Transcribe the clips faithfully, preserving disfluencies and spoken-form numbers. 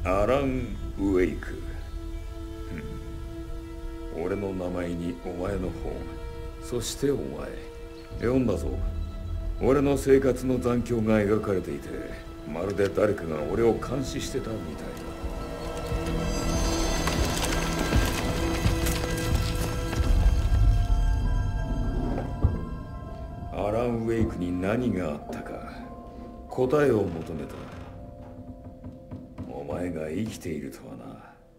アラン・ウェイク。俺の名前にお前の本、そしてお前読んだぞ。俺の生活の残響が描かれていて、まるで誰かが俺を監視してたみたいだ。アラン・ウェイクに何があったか答えを求めた。お前が生きているとはな。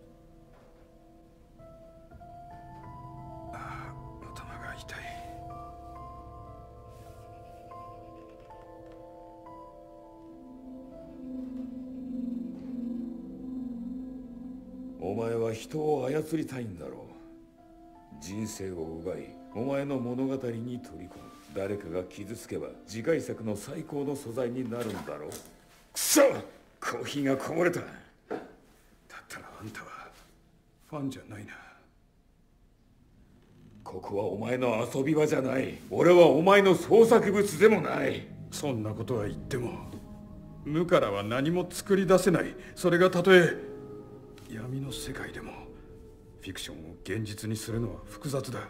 お前は人を操りたいんだろう。人生を奪い、お前の物語に取り込む。誰かが傷つけば次回作の最高の素材になるんだろう。くそ、コーヒーがこぼれた。だったらあんたはファンじゃないな。ここはお前の遊び場じゃない。俺はお前の創作物でもない。 そんなことは言っても無からは何も作り出せない。それがたとえ闇の世界でもフィクションを現実にするのは複雑だ。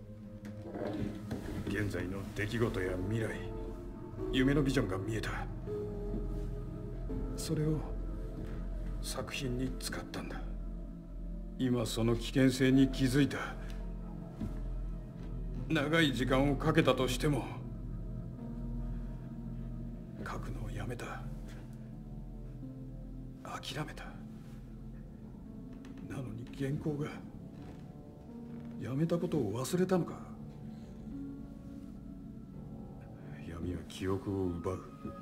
現在の出来事や未来、夢のビジョンが見えた。それを作品に使ったんだ。今その危険性に気づいた。長い時間をかけたとしても書くのをやめた。諦めた。なのに原稿がやめたことを忘れたのか。闇は記憶を奪う。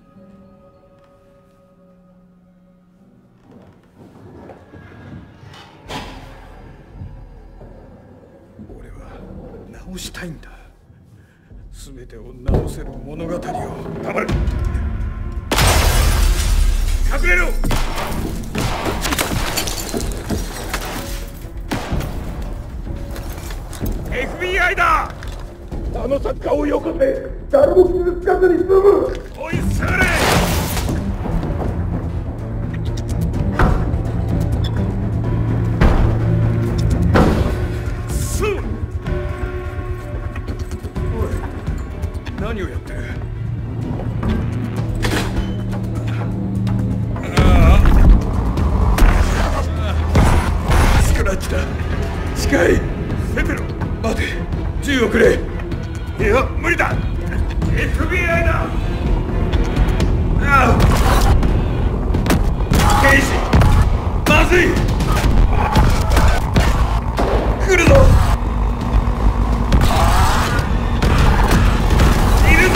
俺は直したいんだ。全てを直せる物語を。 黙れ。隠れろ。エフビーアイ だ。 あの作家をよこせ。誰も傷つかずに済む。 おい、下がれ。くそ。 おい、何をやってる。スクラッチだ。近い。 出てろ。 待て、銃をくれ。 いや、無理だ。 エフビーアイ だ。 ああ、刑事、まずい。来るぞ。 いるぞ。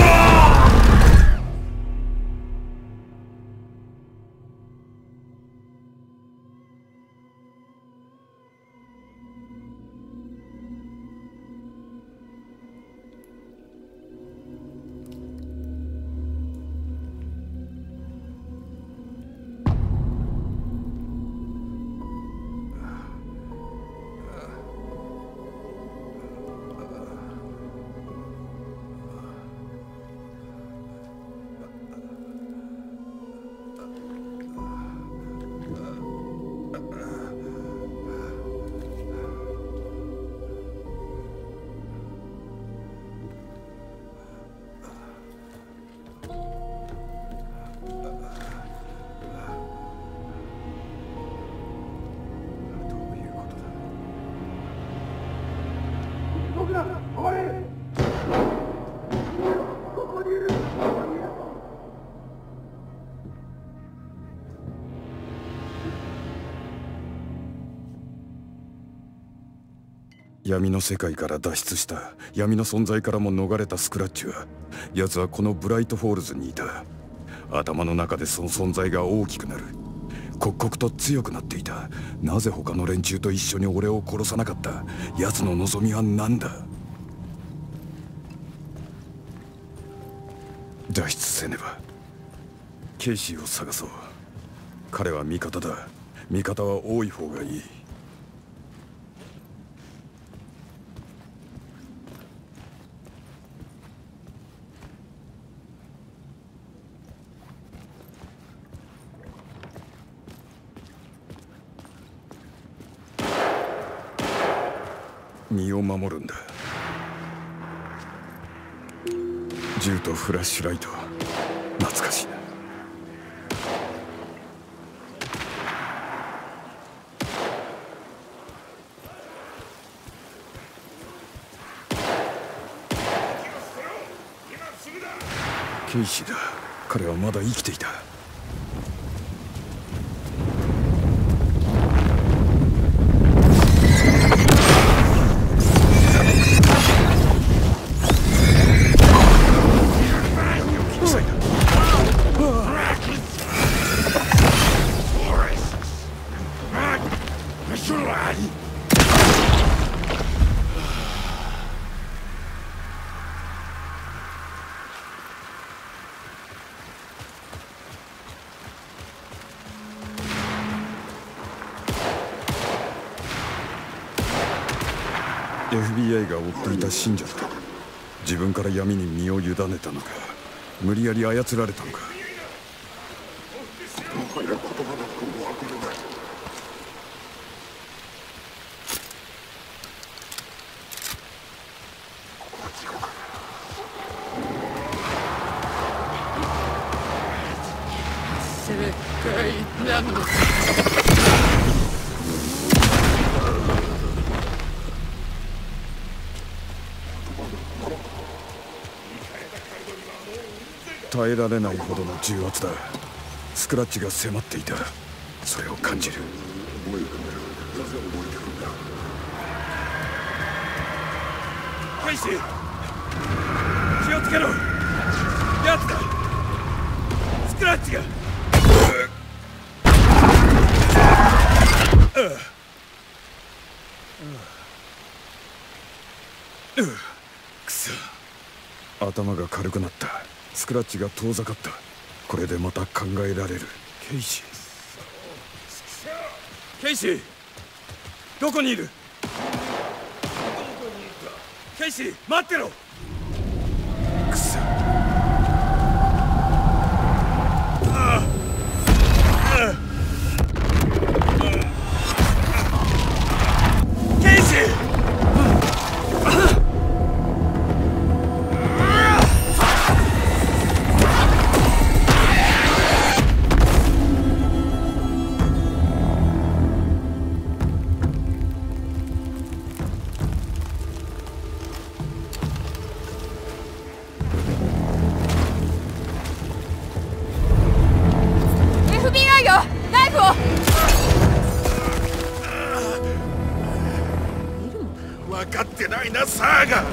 闇の世界から脱出した。闇の存在からも逃れたスクラッチは、奴はこのブライトフォールズにいた。頭の中でその存在が大きくなる。刻々と強くなっていた。なぜ他の連中と一緒に俺を殺さなかった。奴の望みは何だ。脱出せねば。ケイシーを探そう。彼は味方だ。味方は多い方がいい。 身を守るんだ。銃とフラッシュライト、懐かしいな。ケイシーだ。彼はまだ生きていた。エフビーアイ が追っていた信者だ。自分から闇に身を委ねたのか、無理やり操られたのか。もはや言葉なくもわからない。ここは地獄。 世界なの。 耐えられないほどの重圧だ。スクラッチが迫っていた。それを感じる。 ケイシー、気をつけろ。やつだ。スクラッチが。くそ。 頭が軽くなった。スクラッチが遠ざかった。これでまた考えられる。ケイシー、 ケイシー、どこにいる？ケイシー、待ってろ。 くそ。 ケイシー、分かってないな、サーガ。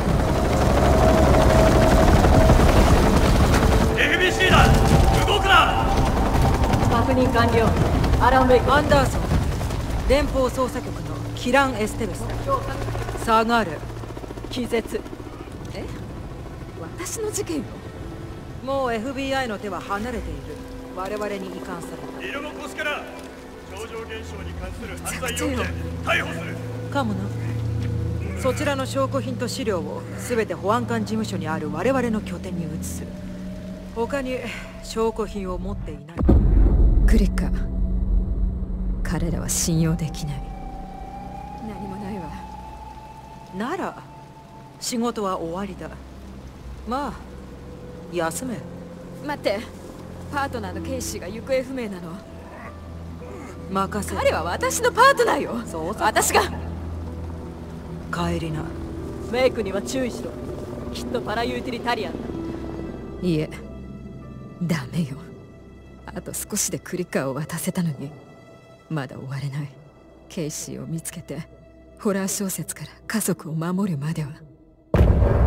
エフビーシー だ、動くな。 確認完了。アラン・ウェイク。 アンダーソン、連邦捜査局のキラン・エステベスだ。サガール、 気絶。 え？ 私の事件よ。 もう エフビーアイ の手は離れている。我々に移管された。 色の星から超常現象に関する犯罪容疑で逮捕する。 かもな。そちらの証拠品と資料を全て保安官事務所にある我々の拠点に移す。他に証拠品を持っていない。 クリッカー、彼らは信用できない。何もないわ。 なら仕事は終わりだ。まあ休め。 待って、パートナーのケイシーが行方不明なの。 任せる。 彼は私のパートナーよ。 そうそう。 私が。 帰りな。 メイクには注意しろ。きっとパラユーティリタリアンだ。いえ、ダメよ。あと少しでクリッカーを渡せたのに。まだ終われない。ケイシーを見つけてホラー小説から家族を守るまでは。